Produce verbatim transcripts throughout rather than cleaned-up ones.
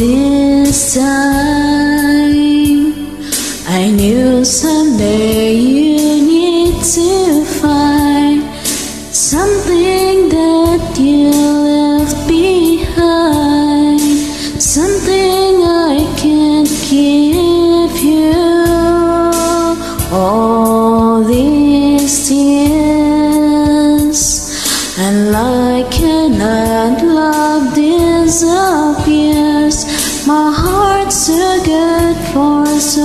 this time, I knew someday you need to find something that you left behind, something I can't give you. All these tears, and like cannot love disappears. My heart's too good for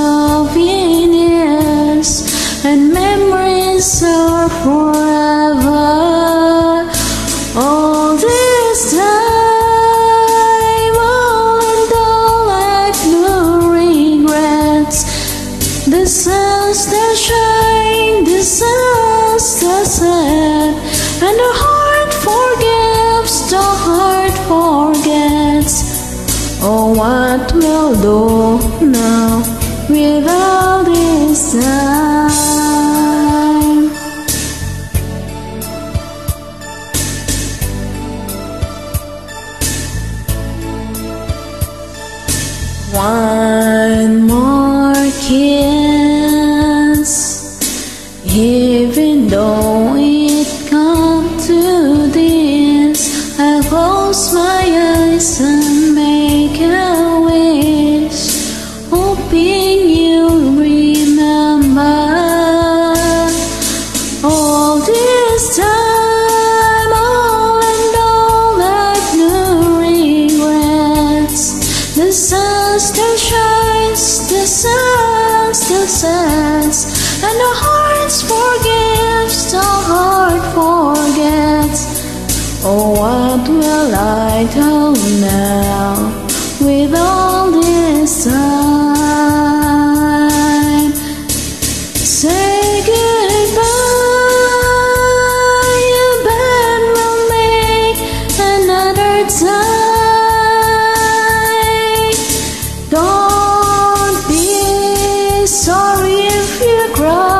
souvenirs, and memories are forever. All this time, all and all, like no regrets. The suns that shine, the suns that set, and the heart forgives, the heart forgets. Oh, what we'll do now without this time. One more kiss, even though it comes to this, I close my eyes and make a wish, hoping you'll remember. All this time, all and all, like no regrets. The sun still shines, the sun still sets, and the heart forgives, the heart forgets. Oh, what will I do now with all this time? Say goodbye, you bet we'll make another time. Don't be sorry if you cry.